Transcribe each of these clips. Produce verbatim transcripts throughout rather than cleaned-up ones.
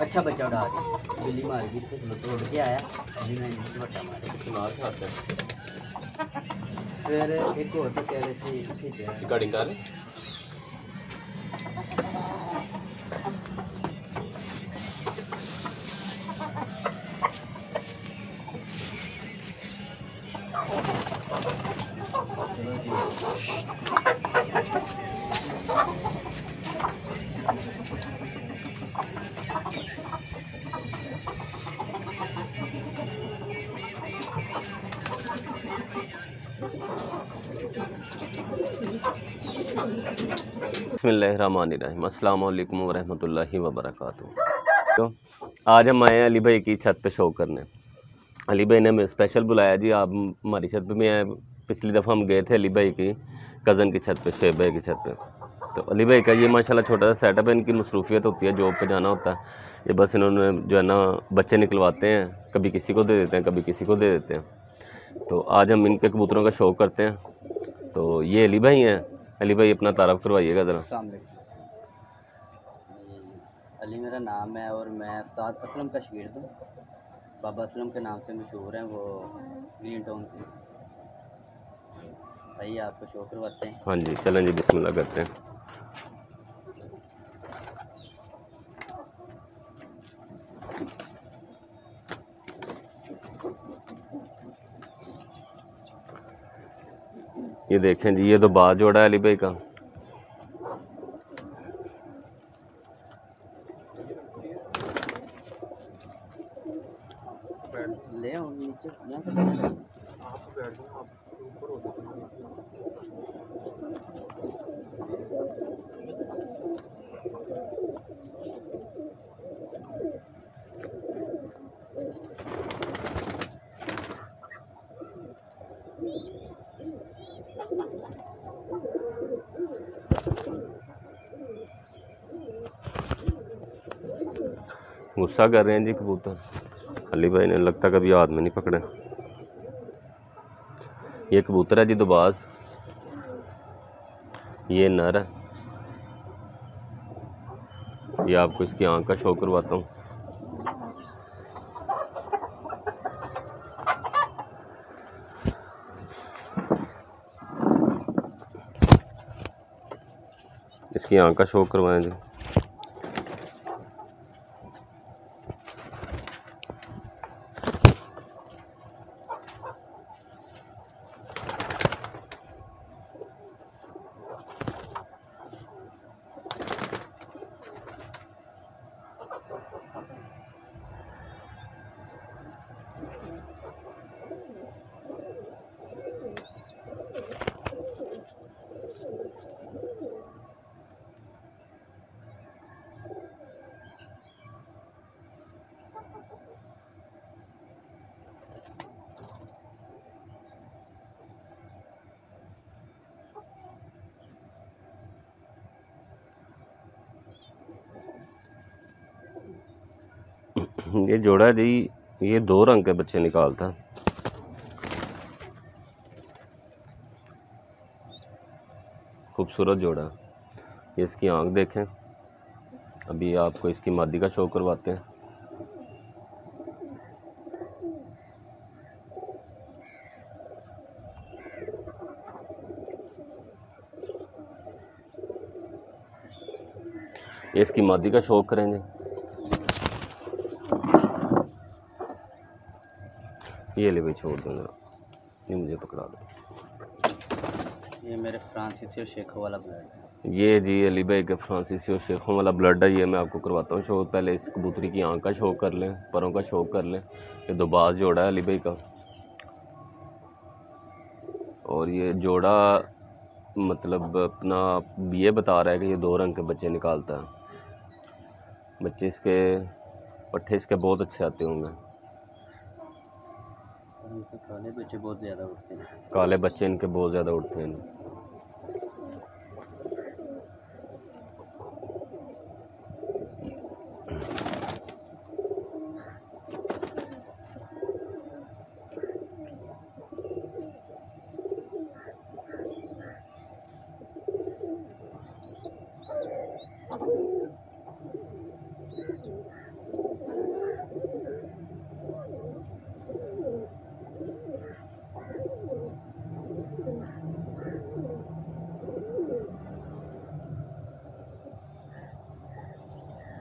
अच्छा बच्चा उड़ा दी बिल्ली मार गई तो तोड़ के आया अभी मैं नीचे बट्टा मारे सुनार खाते फिर एक और तो कह रहे थे ठीक है रिकॉर्डिंग कर रहे बिस्मिल्लाहिर्रहमानिर्रहीम अस्सलाम वालेकुम वरहमतुल्लाहि वबरकातुहू। तो आज हम आए हैं अली भाई की छत पे शो करने। अली भाई ने हमें स्पेशल बुलाया जी, आप हमारी छत पे भी आए। पिछली दफ़ा हम गए थे अली भाई की कज़न की छत पे, शेब भाई की छत पे। तो अली भाई का ये माशाल्लाह छोटा सा सेटअप है। इनकी मसरूफियत होती है, जॉब पे जाना होता है। ये बस इन्होंने जो है ना बच्चे निकलवाते हैं, कभी किसी को दे देते हैं, कभी किसी को दे देते हैं। तो आज हम इनके कबूतरों का शौक करते हैं। तो ये अली भाई हैं। अली भाई अपना तारफ़ करवाइएगा ज़रा। अस्सलाम वालेकुम। अली मेरा नाम है और मैं उस्ताद असलम का शागिर्द हूँ। बाबा असलम के नाम से मशहूर हैं वो ग्रीन टाउन के। भाई आपको शो करवाते हैं। हाँ जी, चलें जी, बिस्मिल्लाह करते हैं। ये देखें जी, ये तो बाज जोड़ा है अली भाई का। ले आओ नीचे यहाँ पे गुस्सा कर रहे हैं जी कबूतर। अली भाई ने लगता कभी हाथ में नहीं पकड़े। ये कबूतर है जी दुबाज, ये नर है। ये आपको इसकी आंख का शो करवाता हूँ। इसकी आंख का शो करवाएं जी। ये जोड़ा जी, ये दो रंग के बच्चे निकालता है। खूबसूरत जोड़ा। ये इसकी आंख देखें। अभी आपको इसकी मादी का शो करवाते हैं। ये इसकी मादी का शौक करेंगे। ये ले भाई, छोड़ दूंगा, ये मुझे पकड़ा दो। ये मेरे फ्रांसीसी और शेखों वाला ब्लड है। ये जी अली भाई के फ्रांसीसी और शेखों वाला ब्लड है। ये मैं आपको करवाता हूँ शो। पहले इस कबूतरी की आंख का शौक कर लें, परों का शौक कर लें। ये दोबाज जोड़ा है अली भाई का। और ये जोड़ा मतलब अपना ये बता रहा है कि ये दो रंग के बच्चे निकालता है। बच्चे इसके पट्टे इसके बहुत अच्छे आते होंगे। इनके काले बच्चे बहुत ज़्यादा उठते हैं। काले बच्चे इनके बहुत ज़्यादा उठते हैं।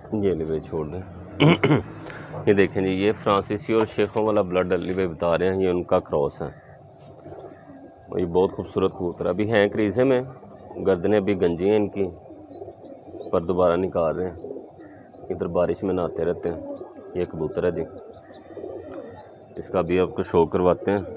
ये अली भाई छोड़ दें। ये देखें जी, ये फ्रांसीसी और शेखों वाला ब्लड अली भाई बता रहे हैं, ये उनका क्रॉस है। और ये बहुत खूबसूरत कबूतर अभी हैं क्रीजे में, गर्दनें अभी गंजी हैं इनकी, पर दोबारा निकाल रहे हैं। इधर बारिश में नहाते रहते हैं। ये कबूतर है जी, इसका भी आपको शो करवाते हैं।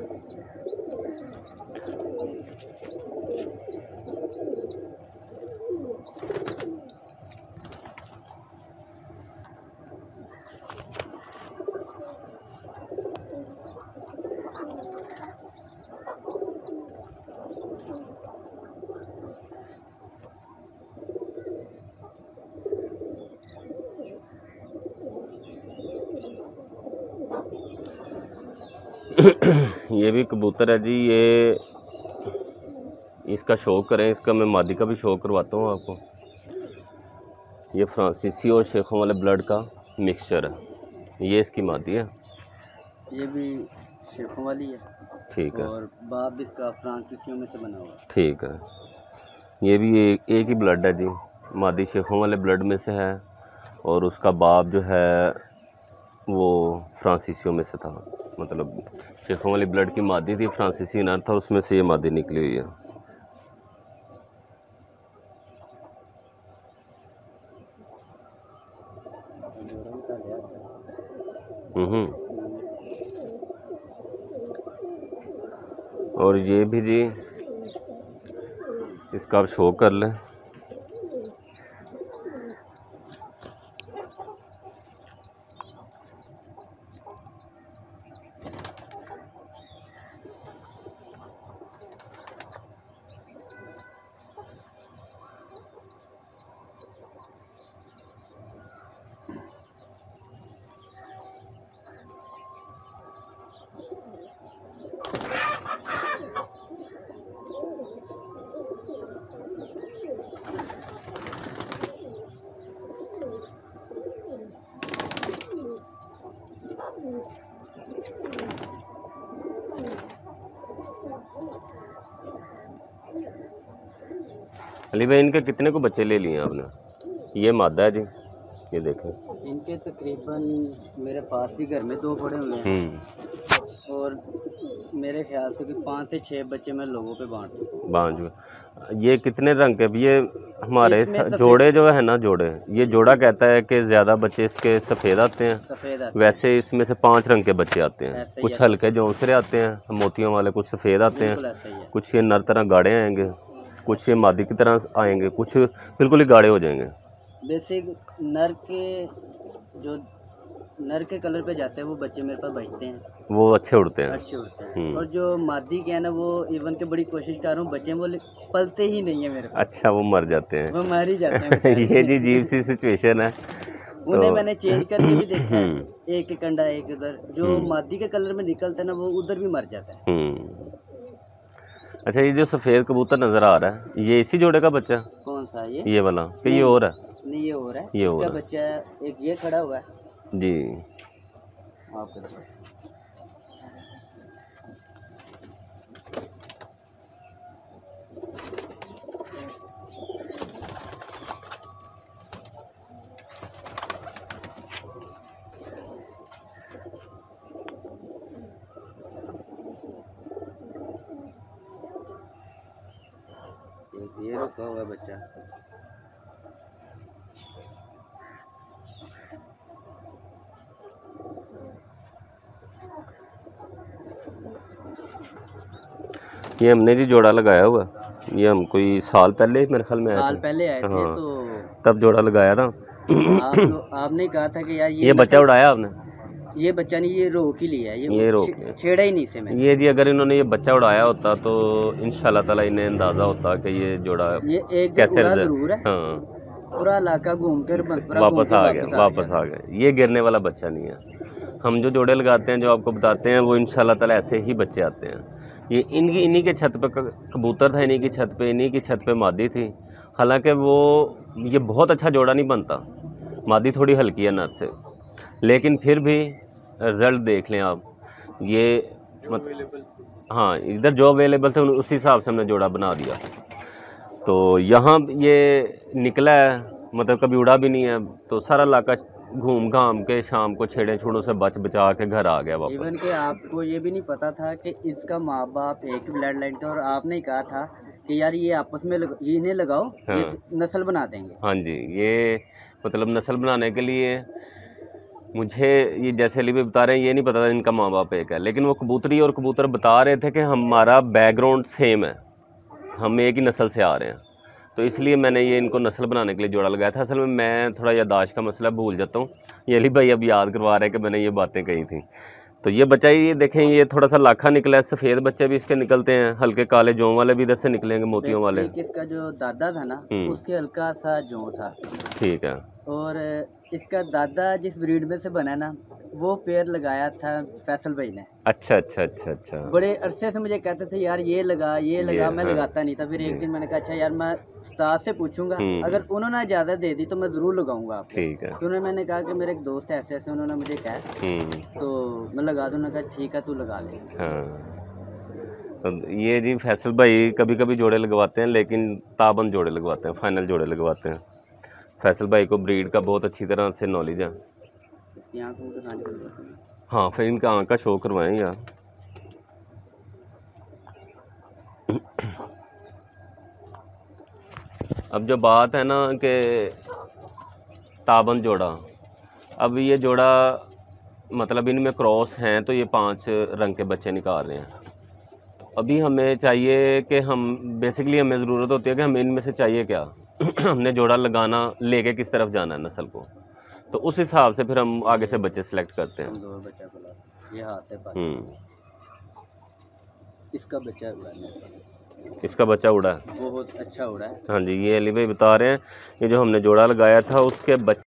ये भी कबूतर है जी, ये इसका शो करें, इसका मैं मादी का भी शो करवाता हूँ आपको। ये फ्रांसीसी और शेखों वाले ब्लड का मिक्सचर है, ये इसकी मादी है। ये भी शेखों वाली है, ठीक है, और बाप इसका फ्रांसीसियों में से बना हुआ है। ठीक है। ये भी एक, एक ही ब्लड है जी, मादी शेखों वाले ब्लड में से है और उसका बाप जो है वो फ्रांसीसियों में से था। मतलब शेखों वाली ब्लड की मादी थी, फ्रांसीसी नर था, उसमें से ये मादी निकली हुई है। हम्म और ये भी जी, इसका आप शो कर लें। अली भाई, इनके कितने को बच्चे ले लिए आपने? ये मादा है जी, ये देखें। इनके तकरीबन मेरे पास भी घर में दो पड़े हुए हैं, और मेरे ख्याल से कि पाँच से छः बच्चे मैं लोगों पे बांट चुका हूँ। बांझ हुए। ये कितने रंग के? ये हमारे जोड़े जो है ना, जोड़े, ये जोड़ा कहता है कि ज़्यादा बच्चे इसके सफ़ेद आते हैं, सफ़ेद आते वैसे इसमें से पांच रंग के बच्चे आते हैं। कुछ हल्के जौनसरे आते हैं मोतियों वाले, कुछ सफ़ेद आते हैं, कुछ ये नर तरह गाढ़े आएंगे, कुछ ये मादी की तरह आएंगे, कुछ बिल्कुल ही गाढ़े हो जाएंगे। बेसिक नर के जो नर के कलर पे जाते हैं वो बच्चे मेरे पास बचते हैं, वो अच्छे उड़ते हैं, अच्छे उड़ते हैं। और जो मादी के है ना, वो इवन के बड़ी कोशिश कर रहा हूँ, बच्चे वो पलते ही नहीं है मेरे पास। अच्छा, वो मर जाते हैं, वो मर ही जाते हैं। ये जी अजीब सी सिचुएशन है। उन्हें तो मैंने चेंज करके भी देखा है, एक एक अंडा एक उधर, जो मादी के कलर में निकलता है ना, वो उधर भी मर जाता है। अच्छा, ये जो सफ़ेद कबूतर नज़र आ रहा है, ये इसी जोड़े का बच्चा? कौन सा? ये ये वाला कि ये और है? नहीं, ये और है, ये इसका और बच्चा है। एक ये खड़ा हुआ है जी। आपको ये रुका हुआ बच्चा। ये हमने जी जोड़ा लगाया हुआ, ये हम कोई साल पहले मेरे ख्याल में आए साल थे। पहले आए थे। हाँ, तो तब जोड़ा लगाया था। आप तो, आपने कहा था कि यार ये, ये बच्चा उड़ाया आपने? ये बच्चा नहीं, ये रोक ही लिया, ये, ये रोक छेड़ा ही नहीं से मैंने। ये जी, अगर इन्होंने ये बच्चा उड़ाया होता तो इंशाल्लाह ताला इन्हें अंदाज़ा होता कि ये जोड़ा ये एक कैसे जरूर है। हाँ, पूरा इलाका घूम कर वापस आ गया, वापस आ गया। ये गिरने वाला बच्चा नहीं है। हम जो जोड़े लगाते हैं, जो आपको बताते हैं, वो इंशाल्लाह ताला ऐसे ही बच्चे आते हैं। ये इनकी इन्हीं के छत पे कबूतर था, इन्हीं की छत पे, इन्हीं की छत पे मादी थी। हालांकि वो ये बहुत अच्छा जोड़ा नहीं बनता, मादी थोड़ी हल्की है नर से, लेकिन फिर भी रिज़ल्ट देख लें आप। ये मत हाँ, इधर जो अवेलेबल थे उसी हिसाब से हमने जोड़ा बना दिया। तो यहाँ ये निकला है मतलब कभी उड़ा भी नहीं है, तो सारा इलाका घूम घाम के शाम को छेड़े छुड़ों से बच बचा के घर आ गया वापस। इवन कि आपको ये भी नहीं पता था कि इसका माँ बाप एक ब्लड लाइन था, और आपने ही कहा था कि यार ये आपस में लग, ये इन्हें लगाओ, हाँ। ये नस्ल बना देंगे। हाँ जी, ये मतलब नस्ल बनाने के लिए मुझे, ये जैसे अली भाई बता रहे हैं, ये नहीं पता था इनका माँ बाप एक है, लेकिन वो कबूतरी और कबूतर बता रहे थे कि हमारा बैकग्राउंड सेम है, हम एक ही नस्ल से आ रहे हैं, तो इसलिए मैंने ये इनको नस्ल बनाने के लिए जोड़ा लगाया था। असल में मैं थोड़ा यादाश्त का मसला भूल जाता हूँ, ये अली भाई अब याद करवा रहे हैं कि मैंने ये बातें कही थी। तो ये बच्चा ये देखें, ये थोड़ा सा लाखा निकला है, सफ़ेद बच्चे भी इसके निकलते हैं, हल्के काले जों वाले भी इधर से निकलेंगे, मोतियों वाले। इसका जो दादा था ना, उसके हल्का सा जों था। ठीक है। और इसका दादा जिस ब्रीड में से बना ना, वो पेड़ लगाया था फैसल भाई ने। अच्छा अच्छा अच्छा अच्छा। बड़े अरसे से मुझे कहते थे यार ये लगा ये लगा, मैं हाँ। लगाता नहीं था। फिर एक दिन मैंने कहा अच्छा यार मैं उस्ताद से पूछूंगा, अगर उन्होंने इजाज़त दे दी तो मैं ज़रूर लगाऊंगा आपको। ठीक है। तो उन्होंने, मैंने कहा कि मेरे एक दोस्त है ऐसे ऐसे, उन्होंने मुझे कहा तो मैं लगा दूँ। उन्होंने कहा ठीक है तू लगा ले। हाँ, तो ये जी फैसल भाई कभी कभी जोड़े लगवाते हैं, लेकिन ताबन जोड़े लगवाते हैं, फाइनल जोड़े लगवाते हैं। फैसल भाई को ब्रीड का बहुत अच्छी तरह से नॉलेज है। हाँ, फिर इनका आँख का शो करवाएं यार। अब जो बात है ना कि ताबन जोड़ा, अब ये जोड़ा मतलब इनमें क्रॉस हैं, तो ये पांच रंग के बच्चे निकाल रहे हैं। अभी हमें चाहिए कि हम बेसिकली हमें ज़रूरत होती है कि हमें इनमें से चाहिए क्या हमने जोड़ा लगाना, लेके किस तरफ जाना है नस्ल को, तो उस हिसाब से फिर हम आगे से बच्चे सेलेक्ट करते हैं। ये हाथ है, इसका बच्चा उड़ा है, इसका बच्चा उड़ा है, बहुत अच्छा उड़ा है। हाँ जी, ये अली भाई बता रहे हैं, ये जो हमने जोड़ा लगाया था उसके बच्चे